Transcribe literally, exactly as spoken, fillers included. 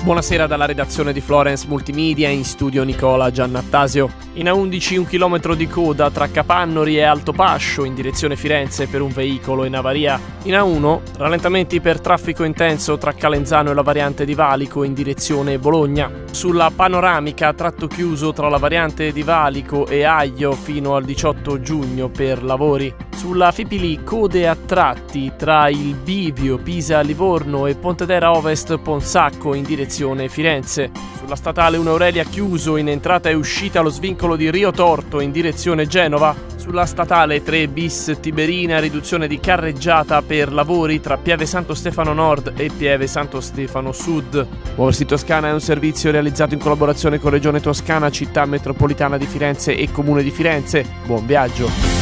Buonasera dalla redazione di Florence Multimedia, in studio Nicola Giannattasio. In A undici un chilometro di coda tra Capannori e Altopascio in direzione Firenze per un veicolo in avaria. In A uno rallentamenti per traffico intenso tra Calenzano e la variante di Valico in direzione Bologna. Sulla panoramica tratto chiuso tra la variante di Valico e Aglio fino al diciotto giugno per lavori. Sulla Fipili code a tratti tra il bivio Pisa-Livorno e Pontedera Ovest-Ponsacco in direzione Firenze. Sulla statale uno Aurelia chiuso in entrata e uscita lo svincolo di Rio Torto in direzione Genova. Sulla statale tre bis Tiberina riduzione di carreggiata per lavori tra Pieve Santo Stefano Nord e Pieve Santo Stefano Sud. Muoversi Toscana è un servizio realizzato in collaborazione con Regione Toscana, Città Metropolitana di Firenze e Comune di Firenze. Buon viaggio!